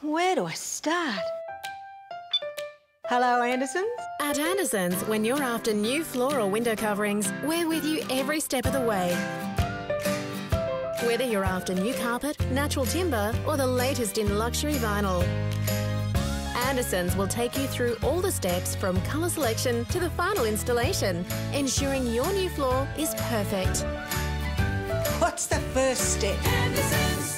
where do I start? Hello, Andersens. At Andersens, when you're after new floor or window coverings, we're with you every step of the way. Whether you're after new carpet, natural timber, or the latest in luxury vinyl, Andersens will take you through all the steps from colour selection to the final installation, ensuring your new floor is perfect. What's the first step? Andersens.